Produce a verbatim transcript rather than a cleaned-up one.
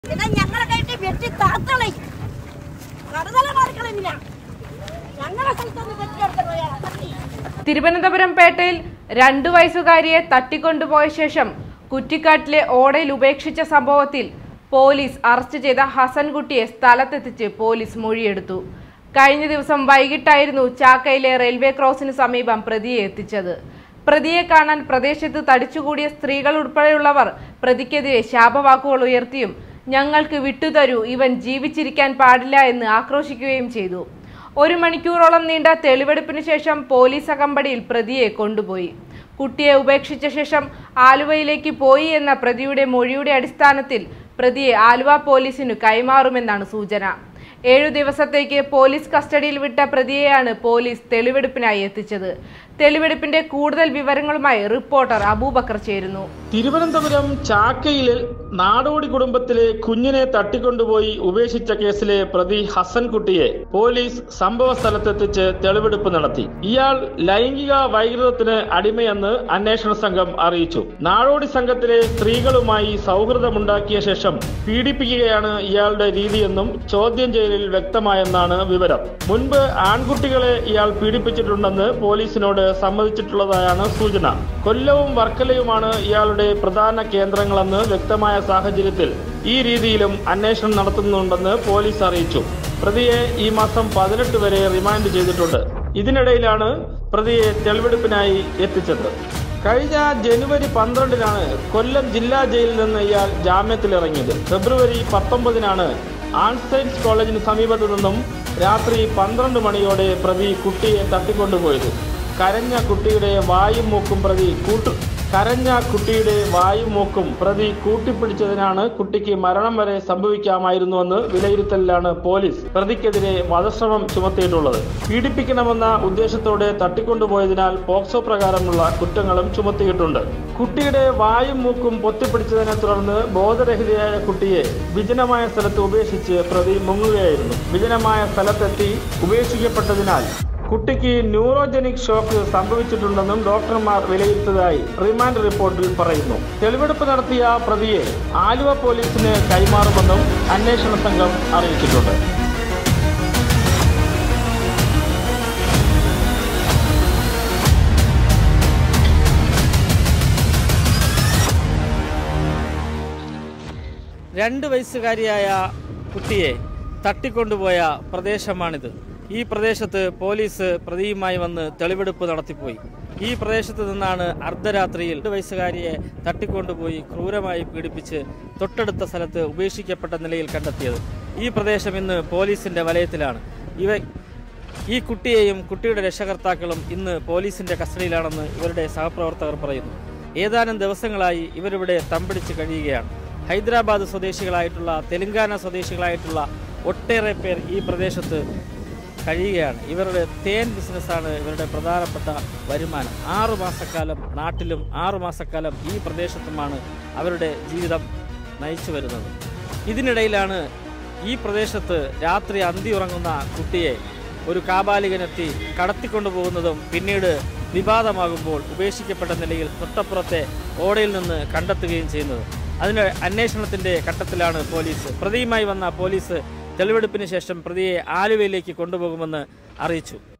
തിരുവനന്തപുരം പേട്ടയിൽ രണ്ടു വയസ്സുകാരിയെ തട്ടിക്കൊണ്ടുപോയ ശേഷം കുറ്റിക്കാട്ടിലെ ഓടയിൽ ഉപേക്ഷിച്ച സംഭവത്തിൽ പോലീസ് അറസ്റ്റ് ചെയ്ത ഹസൻകുട്ടിയെ സ്ഥലത്തെത്തിച്ച് പോലീസ് മൊഴിയെടുത്തു. കഴിഞ്ഞ ദിവസം വൈകിട്ടായിരുന്നു ചാക്കയിലെ റെയിൽവേ ക്രോസിന് സമീപം പ്രതിയെ എത്തിച്ചത്. പ്രതിയെ കാണാൻ പ്രദേശത്ത് തടിച്ചുകൂടിയ സ്ത്രീകൾ ഉൾപ്പെടെയുള്ളവർ പ്രതിക്കെതിരെ ശാപവാക്കുകൾ ഉയർത്തിയും ഞങ്ങൾക്ക് വിട്ടുതരൂ, ഇവൻ ജീവിച്ചിരിക്കാൻ പാടില്ല എന്ന് ആക്രോശിക്കുകയും ചെയ്തു. ഒരു മണിക്കൂറോളം നീണ്ട തെളിവെടുപ്പിന് ശേഷം പോലീസ് അകമ്പടിയിൽ പ്രതിയെ കൊണ്ടുപോയി. കുട്ടിയെ ഉപേക്ഷിച്ച ശേഷം ആലുവയിലേക്ക് പോയി എന്ന പ്രതിയുടെ മൊഴിയുടെ അടിസ്ഥാനത്തിൽ പ്രതിയെ ആലുവ പോലീസിനു കൈമാറുമെന്നാണ് സൂചന. ഏഴു ദിവസത്തേക്ക് പോലീസ് കസ്റ്റഡിയിൽ വിട്ട പ്രതിയെയാണ് പോലീസ് തെളിവെടുപ്പിനായി എത്തിച്ചത്. തെളിവെടുപ്പിന്റെ കൂടുതൽ വിവരങ്ങളുമായി റിപ്പോർട്ടർ അബൂബക്കർ ചേരുന്നു. തിരുവനന്തപുരം ചാക്കയിലെ നാടോടി കുടുംബത്തിലെ കുഞ്ഞിനെ തട്ടിക്കൊണ്ടുപോയി ഉപേക്ഷിച്ച കേസിലെ പ്രതി ഹസൻകുട്ടിയെ പോലീസ് സംഭവ സ്ഥലത്തെത്തിച്ച് തെളിവെടുപ്പ് നടത്തി. ഇയാൾ ലൈംഗിക വൈകൃതത്തിന് അടിമയെന്ന് അന്വേഷണ സംഘം അറിയിച്ചു. നാടോടി സംഘത്തിലെ സ്ത്രീകളുമായി സൗഹൃദമുണ്ടാക്കിയ ശേഷം പീഡിപ്പിക്കുകയാണ് ഇയാളുടെ രീതിയെന്നും ചോദ്യം ചെയ്യലിൽ വ്യക്തമായെന്നാണ് വിവരം. മുൻപ് ആൺകുട്ടികളെ ഇയാൾ പീഡിപ്പിച്ചിട്ടുണ്ടെന്ന് പോലീസിനോട് സമ്മതിച്ചിട്ടുള്ളതായാണ് സൂചന. കൊല്ലവും വർക്കലയുമാണ് ഇയാളുടെ പ്രധാന കേന്ദ്രങ്ങളെന്ന് വ്യക്തമായ സാഹചര്യത്തിൽ ഈ രീതിയിലും അന്വേഷണം നടത്തുന്നുണ്ടെന്ന് പോലീസ് അറിയിച്ചു. പ്രതിയെ ഈ മാസം പതിനെട്ട് വരെ റിമാൻഡ് ചെയ്തിട്ടുണ്ട്. ഇതിനിടയിലാണ് പ്രതിയെ തെളിവെടുപ്പിനായി എത്തിച്ചത്. കഴിഞ്ഞ ജനുവരി പന്ത്രണ്ടിനാണ് കൊല്ലം ജില്ലാ ജയിലിൽ നിന്ന് ഇയാൾ ജാമ്യത്തിലിറങ്ങിയത്. ഫെബ്രുവരി പത്തൊമ്പതിനാണ് ആർട്സ് സയൻസ് കോളേജിന് സമീപത്തു നിന്നും രാത്രി പന്ത്രണ്ട് മണിയോടെ പ്രതി കുട്ടിയെ തട്ടിക്കൊണ്ടുപോയത്. കരഞ്ഞ കുട്ടിയുടെ വായും മൂക്കും പ്രതി കൂട്ടു കരഞ്ഞ കുട്ടിയുടെ വായും മൂക്കും പ്രതി കൂട്ടിപ്പിടിച്ചതിനാണ് കുട്ടിക്ക് മരണം വരെ സംഭവിക്കാമായിരുന്നുവെന്ന് വിലയിരുത്തലിലാണ് പോലീസ് പ്രതിക്കെതിരെ വധശ്രമം ചുമത്തിയിട്ടുള്ളത്. പീഡിപ്പിക്കണമെന്ന ഉദ്ദേശത്തോടെ തട്ടിക്കൊണ്ടുപോയതിനാൽ പോക്സോ പ്രകാരമുള്ള കുറ്റങ്ങളും ചുമത്തിയിട്ടുണ്ട്. കുട്ടിയുടെ വായും മൂക്കും പൊത്തിപ്പിടിച്ചതിനെ തുടർന്ന് ബോധരഹിതയായ കുട്ടിയെ വിജനമായ സ്ഥലത്ത് ഉപേക്ഷിച്ച് പ്രതി മുങ്ങുകയായിരുന്നു. വിജനമായ സ്ഥലത്തെത്തി ഉപേക്ഷിക്കപ്പെട്ടതിനാൽ കുട്ടിക്ക് ന്യൂറോജനിക് ഷോക്ക് സംഭവിച്ചിട്ടുണ്ടെന്നും ഡോക്ടർമാർ വിലയിരുത്തിയതായി റിമാൻഡ് റിപ്പോർട്ടിൽ പറയുന്നു. തെളിവെടുപ്പ് നടത്തിയ പ്രതിയെ ആലുവ പോലീസിന് കൈമാറുമെന്നും അന്വേഷണ സംഘം അറിയിച്ചിട്ടുണ്ട്. രണ്ട് വയസ്സുകാരിയായ കുട്ടിയെ തട്ടിക്കൊണ്ടുപോയ പ്രദേശമാണിത്. ഈ പ്രദേശത്ത് പോലീസ് പ്രതിയുമായി വന്ന് തെളിവെടുപ്പ് നടത്തിപ്പോയി. ഈ പ്രദേശത്ത് നിന്നാണ് അർദ്ധരാത്രിയിൽ രണ്ട് വയസ്സുകാരിയെ തട്ടിക്കൊണ്ടുപോയി ക്രൂരമായി പീഡിപ്പിച്ച് തൊട്ടടുത്ത സ്ഥലത്ത് ഉപേക്ഷിക്കപ്പെട്ട നിലയിൽ കണ്ടെത്തിയത്. ഈ പ്രദേശം ഇന്ന് പോലീസിന്റെ വലയത്തിലാണ്. ഇവ ഈ കുട്ടിയെയും കുട്ടിയുടെ രക്ഷകർത്താക്കളും ഇന്ന് പോലീസിന്റെ കസ്റ്റഡിയിലാണെന്ന് ഇവരുടെ സഹപ്രവർത്തകർ പറയുന്നു. ഏതാനും ദിവസങ്ങളായി ഇവരിവിടെ തമ്പടിച്ച് കഴിയുകയാണ്. ഹൈദരാബാദ് സ്വദേശികളായിട്ടുള്ള തെലങ്കാന സ്വദേശികളായിട്ടുള്ള ഒട്ടേറെ പേർ ഈ പ്രദേശത്ത് കഴിയുകയാണ്. ഇവരുടെ തേൻ ബിസിനസ്സാണ് ഇവരുടെ പ്രധാനപ്പെട്ട വരുമാനം. ആറു മാസക്കാലം നാട്ടിലും ആറു മാസക്കാലം ഈ പ്രദേശത്തുമാണ് അവരുടെ ജീവിതം നയിച്ചു വരുന്നത്. ഇതിനിടയിലാണ് ഈ പ്രദേശത്ത് രാത്രി അന്തി ഉറങ്ങുന്ന കുട്ടിയെ ഒരു കാബാലികനെത്തി കടത്തിക്കൊണ്ടുപോകുന്നതും പിന്നീട് വിവാദമാകുമ്പോൾ ഉപേക്ഷിക്കപ്പെട്ട നിലയിൽ തൊട്ടപ്പുറത്തെ ഓടയിൽ നിന്ന് കണ്ടെത്തുകയും ചെയ്യുന്നത്. അതിന് അന്വേഷണത്തിന്റെ ഘട്ടത്തിലാണ് പോലീസ്. പ്രതിയുമായി വന്ന പോലീസ് തെളിവെടുപ്പിന് ശേഷം പ്രതിയെ ആലുവയിലേക്ക് കൊണ്ടുപോകുമെന്ന് അറിയിച്ചു.